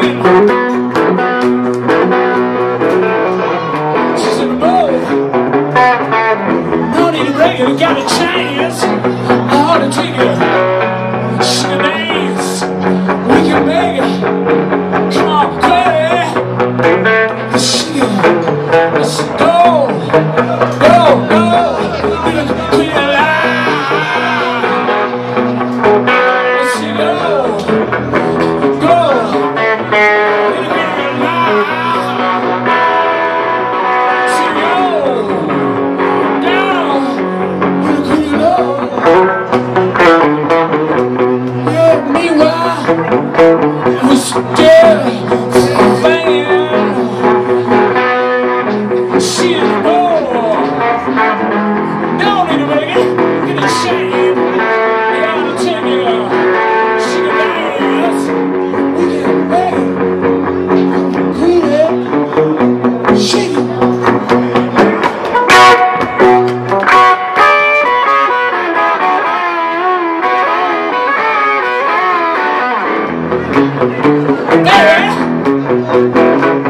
She's in the boat. No need to break it, got a chance. I ought to take it. She can dance. We can make it. Come on, play. Let's go. Go, go. We can let's go. Go. We're still playing. She's bored. Don't need to make it. Get a shame. You gotta take it. She can dance. We can make it. Cool it. Shake it. Baby!